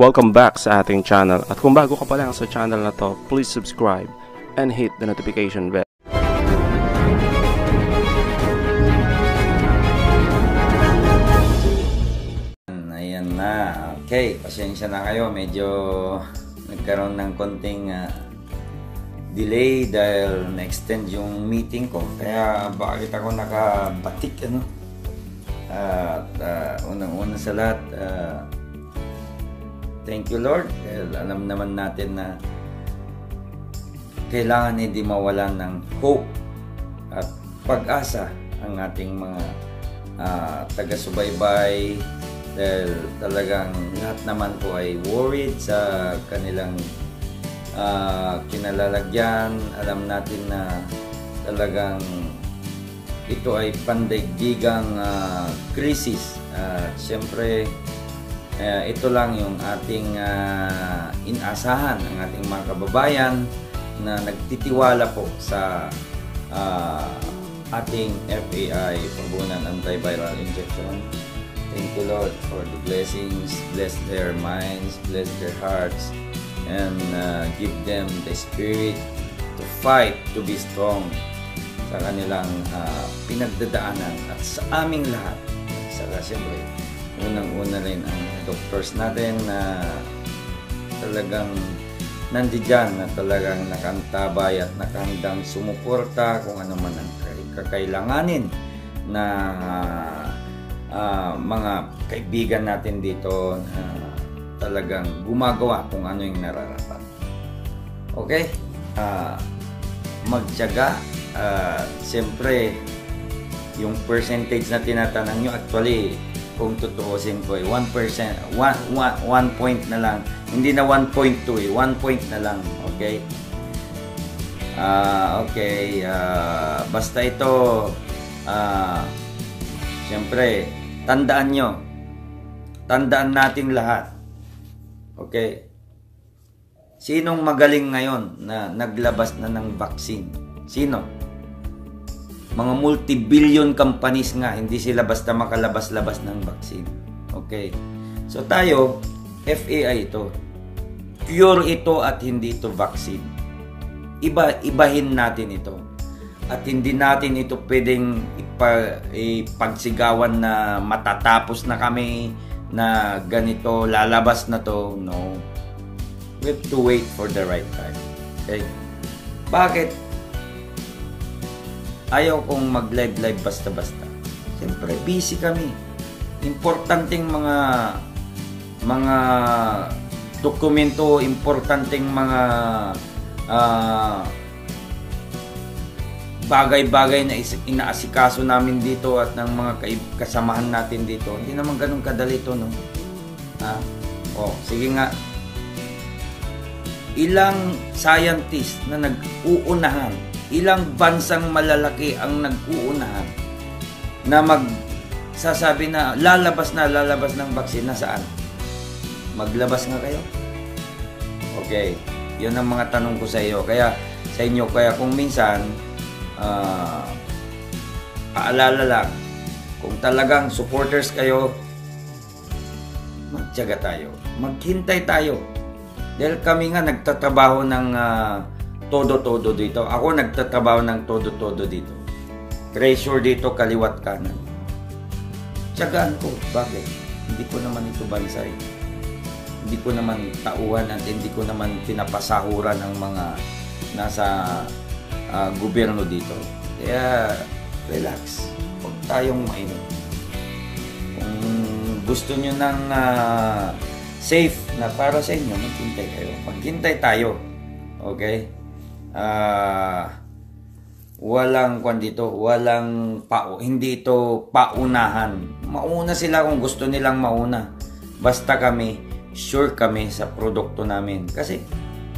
Welcome back sa ating channel. At kung bago ka pa lang sa channel na to, please subscribe and hit the notification bell. Ayan na. Okay, pasensya na kayo. Medyo nagkaroon ng konting delay dahil na-extend yung meeting ko. Kaya bakit ako nakabatik, ano? At unang-una sa lahat, thank you Lord. Alam naman natin na kailangan hindi mawalan ng hope at pag-asa ang ating mga taga-subaybay, dahil talagang lahat naman po ay worried sa kanilang kinalalagyan. Alam natin na talagang ito ay pandaigdigang krisis. Siyempre, ito lang yung ating inasahan, ang ating mga kababayan na nagtitiwala po sa ating FAI, Pambunan Antiviral Injection. Thank you Lord for the blessings. Bless their minds, bless their hearts, and give them the spirit to fight, to be strong sa kanilang pinagdadaanan, at sa aming lahat. Saka siyempre, unang-una rin ang doctors natin na talagang nandiyan, na talagang nakantabay at nakahandang sumuporta kung ano man ang kakailanganin na mga kaibigan natin dito na talagang gumagawa kung ano yung nararapat. Okay? Magtiyaga. Siyempre, yung percentage na tinatanong nyo, actually, kung tutuusin ko, 1%, 1 point na lang. Hindi na 1.2, 1 point na lang. Okay? Okay. Basta ito, siyempre, tandaan nyo. Tandaan nating lahat. Okay? Sinong magaling ngayon na naglabas na ng vaccine? Sino? Mga multi-billion companies nga, hindi sila basta makalabas-labas ng vaccine. Okay? So tayo, FAI ito. Cure ito at hindi ito vaccine. Ibahin natin ito. At hindi natin ito pwedeng ipagsigawan na matatapos na kami, na ganito, lalabas na to. No. We have to wait for the right time. Okay? Bakit? Ayaw kong mag-live basta-basta. Siyempre, busy kami. Importanteng mga dokumento, importanteng mga bagay-bagay na inaasikaso namin dito at ng mga kasamahan natin dito. Hindi naman ganun kadali ito, no? Sige nga. Ilang scientist na nag-uunahan, ilang bansang malalaki ang nag-uunahan na magsasabi na lalabas ng vaccine. Nasaan? Maglabas nga kayo? Okay. Yun ang mga tanong ko sa iyo. Kaya sa inyo, kaya kung minsan paalala lang, kung talagang supporters kayo, magtiyaga tayo, maghintay tayo, dahil kami nga nagtatrabaho ng todo-todo dito. Ako nagtatrabaho ng todo-todo dito, treasure dito kaliwat kanan. Tiyagaan ko. Bakit? Hindi ko naman ito bansay, hindi ko naman tauhan, at hindi ko naman pinapasahuran ng mga nasa gobyerno dito. Kaya relax, huwag tayong mainit. Kung gusto nyo ng safe na para sa inyo, maghintay kayo, maghintay tayo. Okay? Walang dito, walang hindi ito paunahan. Mauna sila kung gusto nilang mauna, basta kami sure kami sa produkto namin. Kasi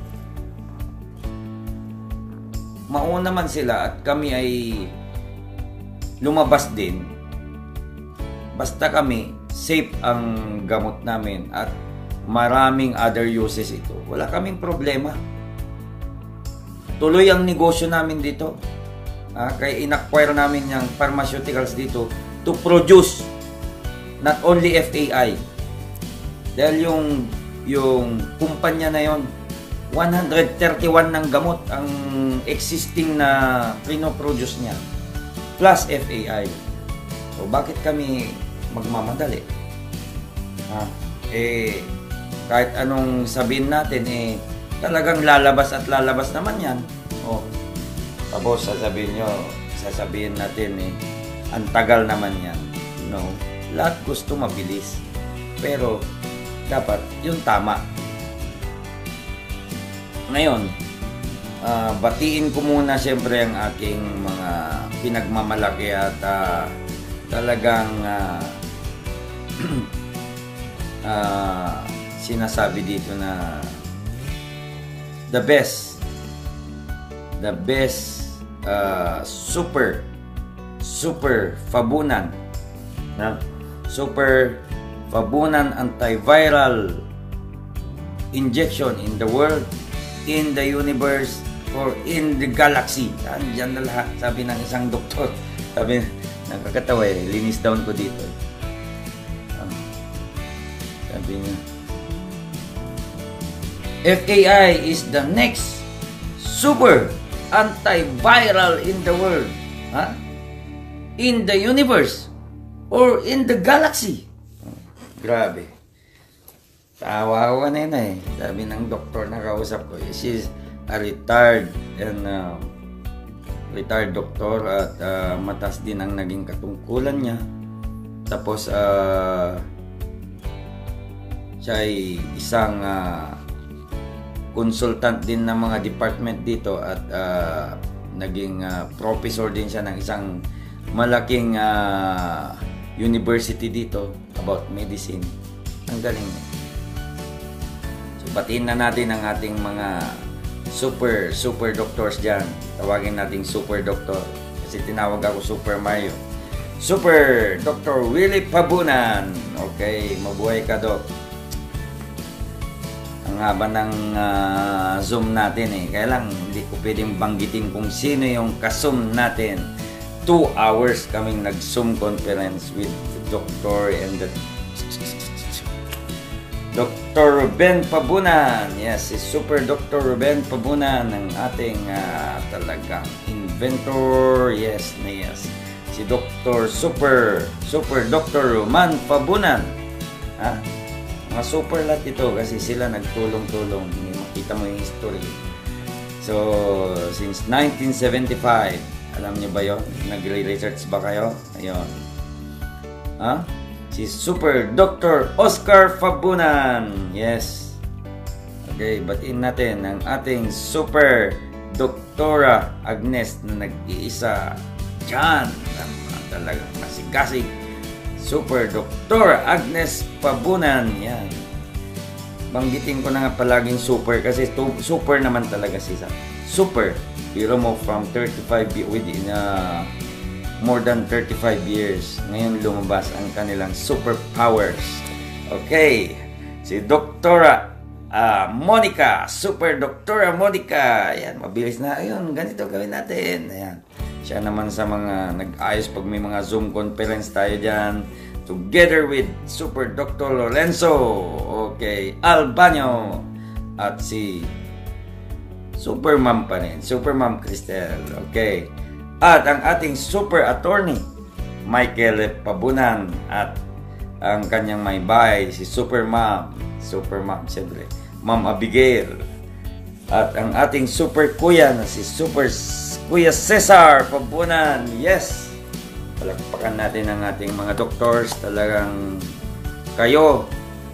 mauna man sila at kami ay lumabas din, basta kami safe ang gamot namin at maraming other uses ito, wala kaming problema. Tuloy ang negosyo namin dito. Kaya in-acquire namin yung pharmaceuticals dito to produce not only FAI, dahil yung kumpanya na yon, 131 ng gamot ang existing na pinoproduce niya plus FAI. So bakit kami magmamadali? Kahit anong sabihin natin, talagang lalabas at lalabas naman yan. Tapos sasabihin natin, ang tagal naman yan. No, lahat gusto mabilis. Pero dapat yung tama. Ngayon, batiin ko muna siyempre ang aking mga pinagmamalaki at talagang sinasabi dito na the best super Fabunan antiviral injection in the world, in the universe, or in the galaxy. Diyan na lahat, sabi ng isang doktor. Sabi, nakakatawa linis down ko dito. Sabi niya, FAI is the next super antiviral in the world, in the universe, or in the galaxy. Grabe. Tawa ko kanina Sabi ng doktor na kausap ko, she's a retired doktor at mataas din ang naging katungkulan niya. Tapos siya ay isang consultant din ng mga department dito at naging professor din siya ng isang malaking university dito about medicine. Ang galing niya. So batiin na natin ang ating mga super doctors dyan. Tawagin nating super doctor kasi tinawag ako Super Mario. Super Dr. Willie Pabunan. Okay, mabuhay ka, Doc. Ang haba ng Zoom natin Kaya lang hindi ko pwedeng banggitin kung sino yung ka-Zoom natin. 2 hours kaming nag-Zoom conference with the doctor and the Dr. Ruben Pabunan. Yes, si Super Dr. Ruben Pabunan ng ating talagang inventor. Yes. Si Dr. Super Dr. Roman Pabunan. Mga super lahat ito kasi sila nagtulong-tulong. Makita mo yung history. So, since 1975, alam niyo ba yon? Nagre-research ba kayo? Ayun. Si Super Dr. Oscar Fabunan. Yes. Okay, batiin natin ang ating Super Doktora Agnes na nag-iisa dyan. Talagang masigasig. Super Doktora Agnes Fabunan. Yan. Banggitin ko na nga palaging super kasi super naman talaga siya. Super. Pero mo from 35 within more than 35 years. Ngayon lumabas ang kanilang superpowers. Okay. Si Doktora Monica. Super Doktora Monica. Ayan, mabilis na. Ayun, ganito gawin natin. Ayan. Siya naman sa mga nag-ayos pag may mga Zoom conference tayo dyan. Together with Super Dr. Lorenzo. Okay. Albanyo. At si Super Ma'am pa rin. Super Ma'am Cristel. Okay. At ang ating super attorney, Michael Pabunan. At ang kanyang may bahay, si Super Ma'am. Super Ma'am, siyempre. Ma'am Abigail. At ang ating super kuya na si Super Kuya Cesar Pabunan. Yes! Palakpakan natin ang ating mga doctors. Talagang kayo.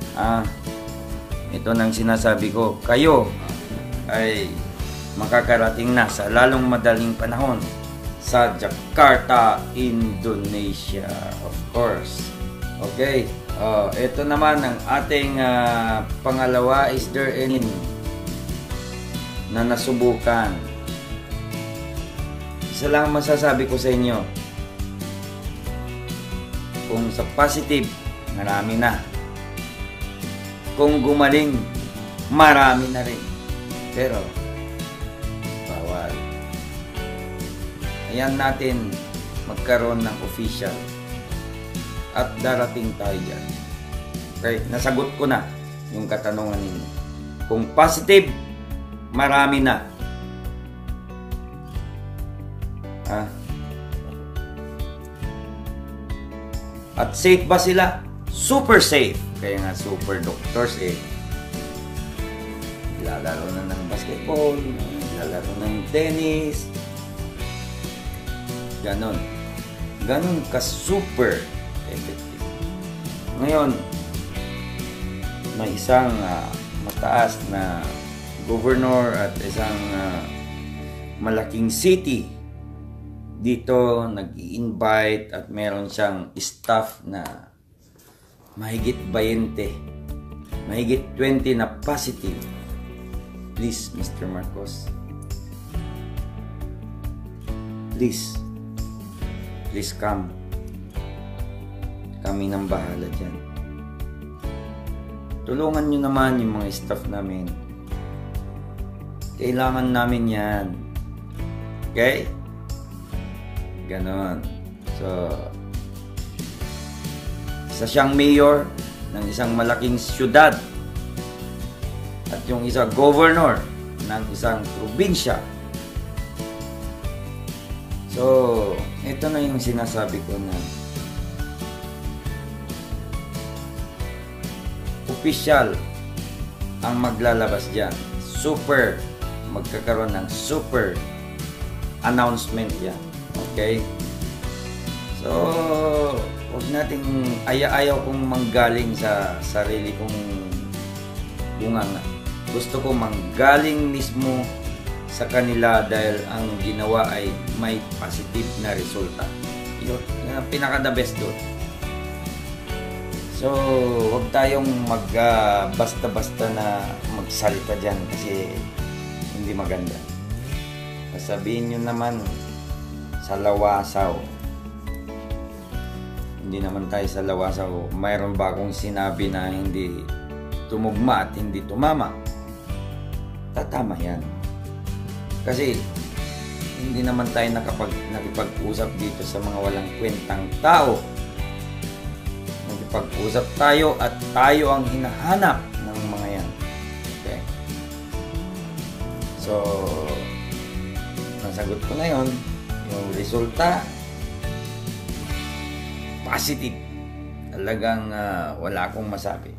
Ito nang sinasabi ko. Kayo ay makakarating na sa lalong madaling panahon sa Jakarta, Indonesia. Of course. Okay. Ito naman ang ating pangalawa. Is there any na nasubukan? Isa lang masasabi ko sa inyo. Kung sa positive, marami na. Kung gumaling, marami na rin. Pero bawal. Ayan natin magkaroon ng official. At darating tayo dyan. Okay, nasagot ko na. yung katanungan ninyo. Kung positive, marami na. At safe ba sila? Super safe. Kaya nga super doctors lalaro na ng basketball, lalaro ng tennis. Ganon ka super effective. Ngayon, may isang mataas na governor at isang malaking city dito nag-i-invite at meron siyang staff na mahigit 20, mahigit 20 na positive. Please, Mr. Marcos, please come. Kami nang bahala dyan. Tulungan nyo naman yung mga staff namin. Kailangan namin yan. Okay? Ganon. So, isa siyang mayor ng isang malaking syudad at yung isa governor ng isang probinsya. So, ito na yung sinasabi ko na official ang maglalabas dyan. Super, magkakaroon ng super announcement yan. Okay? So, huwag nating ayaw kong manggaling sa sarili kong bunganga. Gusto ko manggaling mismo sa kanila dahil ang ginawa ay may positive na resulta. Yun ang pinaka-the best doon. So, huwag tayong basta-basta na magsalita dyan kasi hindi maganda. Sabihin nyo naman sa lawasaw. Hindi naman tayo sa lawasaw. Mayroon ba akong sinabi na hindi tumugma at hindi tumama? Tatama yan. Kasi hindi naman tayo nakipag-usap dito sa mga walang kwentang tao. Nakipag-usap tayo at tayo ang hinahanap ng mga yan. Okay? So, nasagot ko na yun. Yung resulta, positive. Talagang wala akong masabi.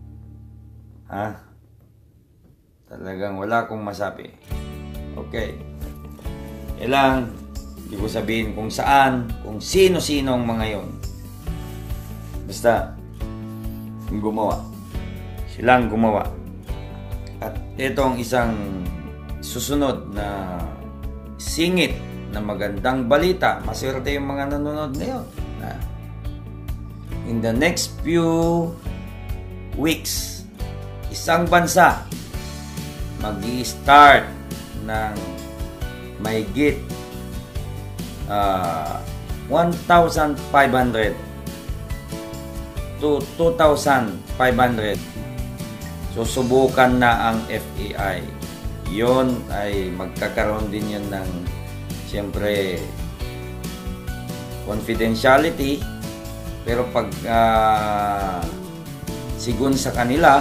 Talagang wala akong masabi. Okay. Kailang, hindi ko sabihin kung saan, kung sino-sino ang mga yon. Basta, gumawa. Silang gumawa. At ito ang isang susunod na singit na magandang balita. Maswerte yung mga nanonood ngayon. In the next few weeks, isang bansa mag-i-start ng mahigit 1,500 to 2,500. Susubukan na ang FAI. Yon ay magkakaroon din yun ng siyempre confidentiality, pero pag sigun sa kanila,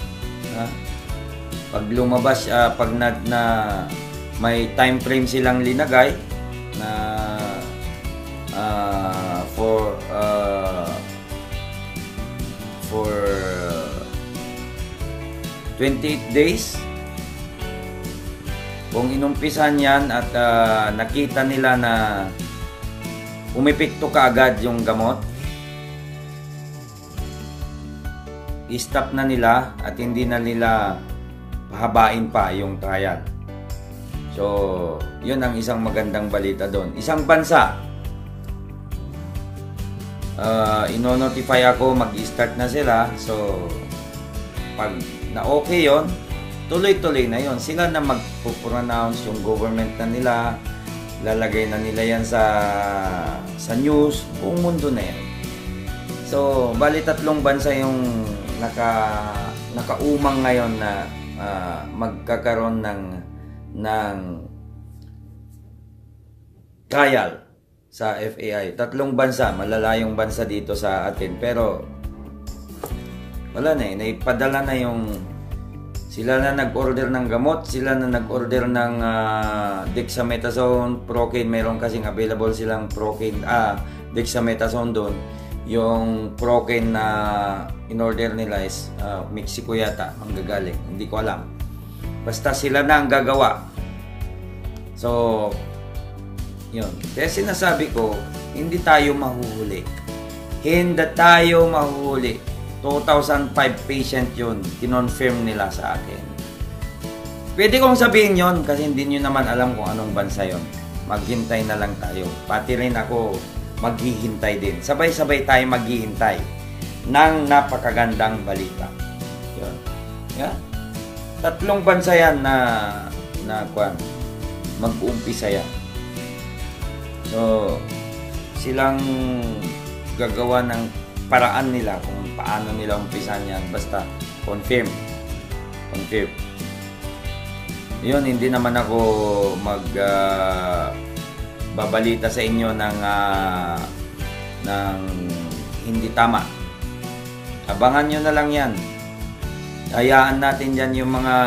pag lumabas, pag may time frame silang linagay na for 28 days. Kung inumpisan yan at nakita nila na umepekto kaagad yung gamot, i-stop na nila at hindi na nila pahabain pa yung trial. So, yun ang isang magandang balita doon. Isang bansa, ino-notify ako, mag-start na sila. So, pag na okay yon, tuloy-tuloy na yon. Sila na magpo-pronounce yung government na nila, lalagay na nila yan sa news, buong mundo na yan. So, bali 3 bansa yung nakaumang ngayon na magkakaroon ng trial sa FAI. 3 bansa, malalayong bansa dito sa atin. Pero wala na eh, naipadala na yung, sila na nag-order ng gamot, sila na nag-order ng dexamethasone, Procaine, meron kasing available silang Procaine, dexamethasone doon. Yung Procaine na in-order nila is Mexico yata, ang gagaling, hindi ko alam. Basta sila na ang gagawa. So, yun. Kaya sinasabi ko, hindi tayo mahuhuli. Hindi tayo mahuhuli. 2005 patient yun. Kinonfirm nila sa akin. Pwede kong sabihin yun kasi hindi nyo naman alam kung anong bansa yun. Maghintay na lang tayo. Pati rin ako maghihintay din. Sabay-sabay tayo maghihintay ng napakagandang balita. Yun. Yeah. 3 bansa yan na mag-uumpisa yan. So, silang gagawa ng paraan nila kung paano nila umpisan yan. Basta, confirm. Confirm. Yun, hindi naman ako babalita sa inyo ng hindi tama. Abangan nyo na lang yan. Hayaan natin dyan yung mga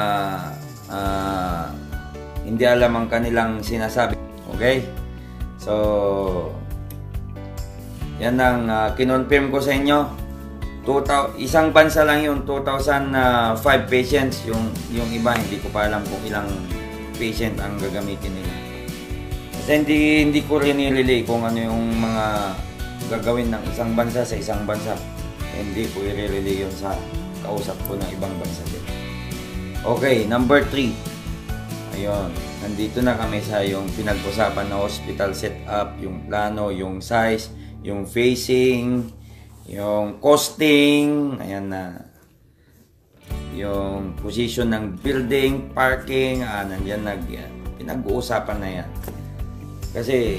hindi alam ang kanilang sinasabi. Okay? So, yan ang kinonfirm ko sa inyo. Isang bansa lang yung 2005 patients. Yung iba, hindi ko pa alam kung ilang patient ang gagamitin nila. Kasi hindi ko rin i-relay kung ano yung mga gagawin ng isang bansa sa isang bansa. Hindi ko i-relay yun sa kausap ko ng ibang bansa din. Okay, number 3. Ayun, nandito na kami sa yung pinag-usapan na hospital setup, yung plano, yung size, yung facing, yung costing, ayan na. Yung position ng building, parking, nandiyan pinag-uusapan na yan. Kasi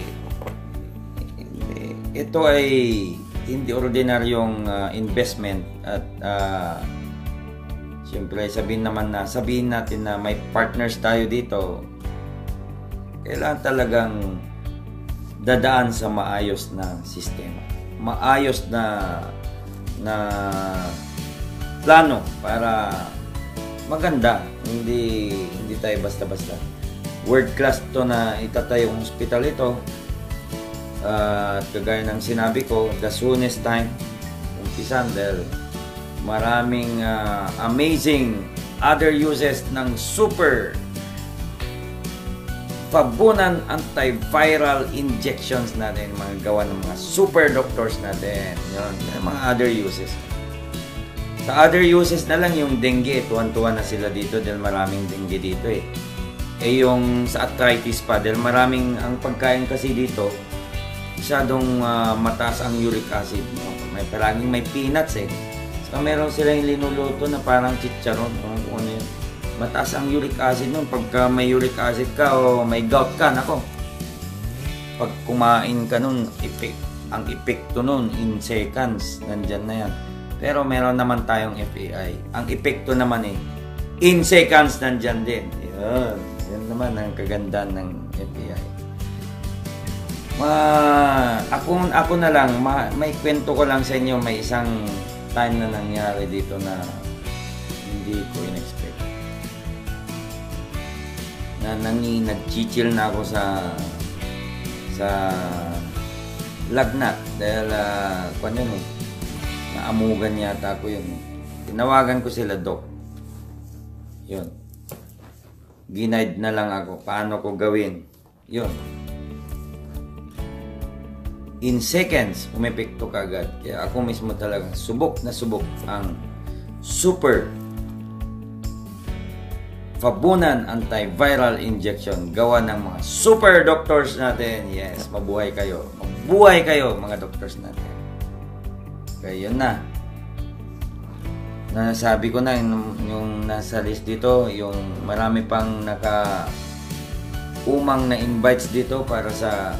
ito ay hindi ordinaryong investment at siyempre sabihin natin na may partners tayo dito. Kailangan talagang dadaan sa maayos na sistema. Maayos na plano para maganda. Hindi tayo basta-basta. World class to na itatayong hospital ito. At kagaya ng sinabi ko, the soonest time umpisan dahil maraming amazing other uses ng super Fabunan antiviral injections natin, mga gawa ng mga super doctors natin. Yun, mga other uses. Sa other uses na lang yung dengue, tuwan-tuwa na sila dito dahil maraming dengue dito eh. Yung sa arthritis pa, dahil maraming ang pagkain kasi dito, masyadong mataas ang uric acid. Palaging may peanuts eh. So meron silang linuluto na parang chicharon o ano yun. Mataas ang uric acid nun. Pagka may uric acid ka o may gout ka, nako. Pag kumain ka nun, ang epekto nun in seconds, nandyan na yan. Pero meron naman tayong FAI. Ang epekto naman in seconds nandyan din. Yan. Yan naman ang kagandahan ng FAI. Ako na lang, may kwento ko lang sa inyo, may isang time na nangyari dito na hindi ko in-expect. Nag-chill na ako sa lagnat dahil naamugan yata ako yun. Tinawagan ko sila, Doc. Yun. Ginaid na lang ako paano ko gawin. Yun. In seconds, umepekto kagad. Kaya ako mismo talaga subok na subok ang super Fabunan antiviral injection gawa ng mga super doctors natin. Yes, mabuhay kayo. Mabuhay kayo mga doctors natin. Kaya yun na. Nasabi ko na yung nasa list dito, yung marami pang umang na invites dito para sa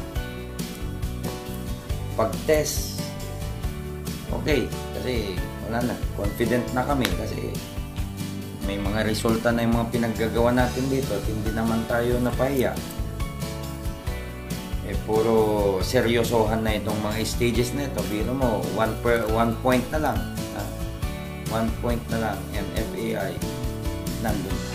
pag-test. Okay, kasi wala na. Confident na kami kasi may mga resulta na yung mga pinaggagawa natin dito at hindi naman tayo napahiya. Puro seryosohan na itong mga stages na ito. Biro mo, one point na lang. 1 point na lang, MFAI, nandun.